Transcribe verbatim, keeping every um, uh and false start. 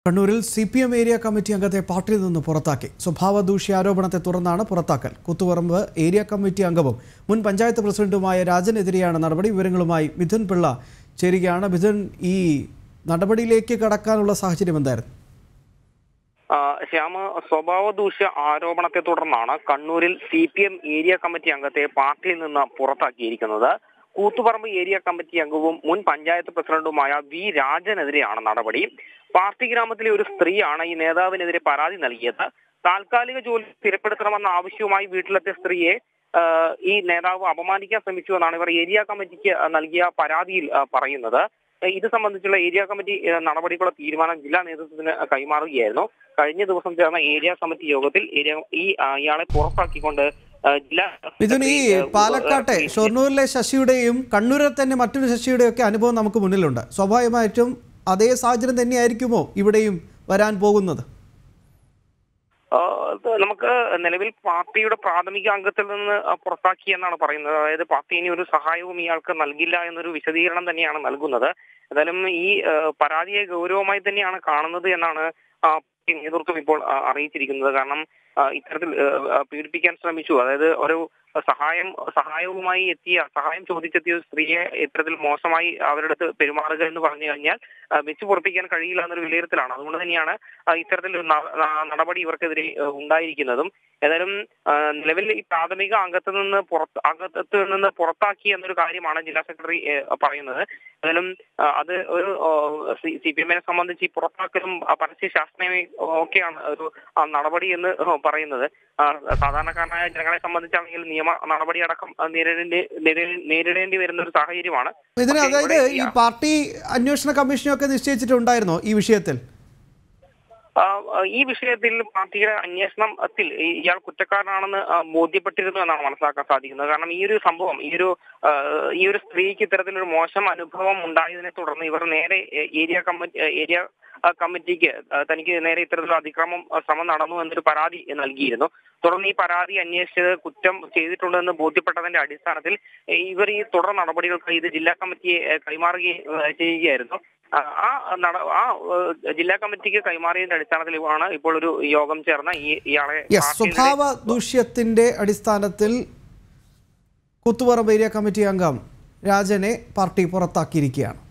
കണ്ണൂരിൽ C P M area committee അംഗത്തെ പാർട്ടിയിൽ നിന്ന് പുറത്താക്കി. സ്വഭാവ ദൂഷ്യാരോപണത്തെ തുടർന്നാണ് പുറത്താക്കൽ. കൂത്തുപറമ്പ് ഏരിയ കമ്മിറ്റി അംഗവും മുൻ പഞ്ചായത്ത് പ്രസിഡന്റുമായ രാജനെതിരെയാണ് നടപടി. വിവരങ്ങളുമായി മിഥുൻ പിള്ള ചേരുകയാണ്. മിഥുൻ, ഈ നടപടിയിലേക്ക് കടക്കാനുള്ള സാഹചര്യം എന്തായിരുന്നു? ശ്യാമ, സ്വഭാവ ദൂഷ്യ ആരോപണത്തെ തുടർന്നാണ് കണ്ണൂരിൽ C P M area committee അംഗത്തെ പാർട്ടിയിൽ നിന്ന് പുറത്താക്കിയിരിക്കുന്നത്. കൂത്തുപറമ്പ് ഏരിയ കമ്മിറ്റി അംഗവും മുൻ പഞ്ചായത്ത് പ്രസിഡന്റുമായ വി രാജനെതിരെയാണ് നടപടി. പാർട്ടി ഗ്രാമത്തിലെ ഒരു സ്ത്രീയാണ് ഈ നേതാവിനെതിരെ പരാതി നൽകിയത്. താൽക്കാലിക ജോലി സ്ഥിരപ്പെടുത്തണമെന്ന ആവശ്യവുമായി വീട്ടിലെത്തിയ സ്ത്രീയെ ഈ നേതാവ് അപമാനിക്കാൻ ശ്രമിച്ചു എന്നാണ് ഇവർ ഏരിയ കമ്മിറ്റിക്ക് നൽകിയ പരാതിയിൽ പറയുന്നത്. ഇത് സംബന്ധിച്ചുള്ള ഏരിയ കമ്മിറ്റി നടപടികളുടെ തീരുമാനം ജില്ലാ നേതൃത്വത്തിന് കൈമാറുകയായിരുന്നു. കഴിഞ്ഞ ദിവസം ചേർന്ന ഏരിയ കമ്മിറ്റി യോഗത്തിൽ ഏരിയ ഈ ഇയാളെ പുറത്താക്കിക്കൊണ്ട് മിഥുൻ, ഈ പാലക്കാട്ടെ ഷൊർണൂരിലെ ശശിയുടെയും കണ്ണൂരിൽ തന്നെ മറ്റൊരു ശശിയുടെയും ഒക്കെ അനുഭവം നമുക്ക് മുന്നിലുണ്ട്. സ്വാഭാവികമായിട്ടും അതേ സാഹചര്യം തന്നെയായിരിക്കുമോ ഇവിടെയും വരാൻ പോകുന്നത്? നമുക്ക് നിലവിൽ പാർട്ടിയുടെ പ്രാഥമിക അംഗത്തിൽ നിന്ന് പുറത്താക്കി എന്നാണ് പറയുന്നത്. അതായത് പാർട്ടി ഇനി ഒരു സഹായവും ഇയാൾക്ക് നൽകില്ല എന്നൊരു വിശദീകരണം തന്നെയാണ് നൽകുന്നത്. എന്തായാലും ഈ പരാതിയെ ഗൗരവമായി തന്നെയാണ് കാണുന്നത് എന്നാണ് നേതൃത്വം ഇപ്പോൾ അറിയിച്ചിരിക്കുന്നത്. കാരണം ഇത്തരത്തിൽ പീഡിപ്പിക്കാൻ ശ്രമിച്ചു, അതായത് ഒരു സഹായം സഹായവുമായി എത്തിയ സഹായം ചോദിച്ചെത്തിയ സ്ത്രീയെ ഇത്തരത്തിൽ മോശമായി അവരുടെ അടുത്ത് പെരുമാറുക എന്ന് പറഞ്ഞു കഴിഞ്ഞാൽ വെച്ച് പൊറപ്പിക്കാൻ കഴിയില്ല എന്നൊരു വിലയിരുത്തലാണ്. അതുകൊണ്ട് തന്നെയാണ് ഇത്തരത്തിൽ നടപടി ഇവർക്കെതിരെ ഉണ്ടായിരിക്കുന്നതും. ഏതായാലും നിലവിൽ ഈ പ്രാഥമിക അംഗത്തിൽ നിന്ന് പുറത്ത് അംഗത്തിൽ നിന്ന് പുറത്താക്കി എന്നൊരു കാര്യമാണ് ജില്ലാ സെക്രട്ടറി പറയുന്നത്. ഏതായാലും അത് ഒരു സി പി എമ്മിനെ സംബന്ധിച്ച് ഈ പുറത്താക്കലും പരസ്യ ശാസ്ത്രയും ഒക്കെയാണ് ഒരു നടപടി എന്ന് പറയുന്നത്. സാധാരണക്കാരനായ ജനങ്ങളെ സംബന്ധിച്ചാണെങ്കിൽ നിയമ നടപടി അടക്കം നേരിടേണ്ടി നേരിടേണ്ടി വരുന്ന ഒരു സാഹചര്യമാണ്. ഇതിന് അതായത് ഈ പാർട്ടി അന്വേഷണ കമ്മീഷനൊക്കെ നിശ്ചയിച്ചിട്ടുണ്ടായിരുന്നോ ഈ വിഷയത്തിൽ? ഈ വിഷയത്തിൽ പാർട്ടിയുടെ അന്വേഷണത്തിൽ ഇയാൾ കുറ്റക്കാരനാണെന്ന് ബോധ്യപ്പെട്ടിരുന്നു എന്നാണ് മനസ്സിലാക്കാൻ സാധിക്കുന്നത്. കാരണം ഈ ഒരു സംഭവം ഈ ഒരു ഈ ഒരു സ്ത്രീക്ക് ഇത്തരത്തിലൊരു മോശം അനുഭവം ഉണ്ടായതിനെ തുടർന്ന് ഇവർ നേരെ ഏരിയ കമ്മിറ്റി ഏരിയ കമ്മിറ്റിക്ക് തനിക്ക് നേരെ ഇത്തരത്തിലുള്ള അതിക്രമം ശ്രമം നടന്നു എന്നൊരു പരാതി നൽകിയിരുന്നു. തുടർന്ന് ഈ പരാതി അന്വേഷിച്ചത് കുറ്റം ചെയ്തിട്ടുണ്ടെന്ന് ബോധ്യപ്പെട്ടതിന്റെ അടിസ്ഥാനത്തിൽ ഇവർ ഈ തുടർ നടപടികൾക്ക് ഇത് ജില്ലാ കമ്മിറ്റിയെ കൈമാറുകയും ചെയ്യുകയായിരുന്നു. ആ നട ആ ജില്ലാ കമ്മിറ്റിക്ക് കൈമാറിയതിന്റെ അടിസ്ഥാനത്തിലാണ് ഇപ്പോൾ ഒരു യോഗം ചേർന്ന ഈ ഇയാളെ സ്വഭാവ ദൂഷ്യത്തിന്റെ അടിസ്ഥാനത്തിൽ കൂത്തുപറമ്പ് ഏരിയ കമ്മിറ്റി അംഗം രാജനെ പാർട്ടി പുറത്താക്കിയിരിക്കുകയാണ്.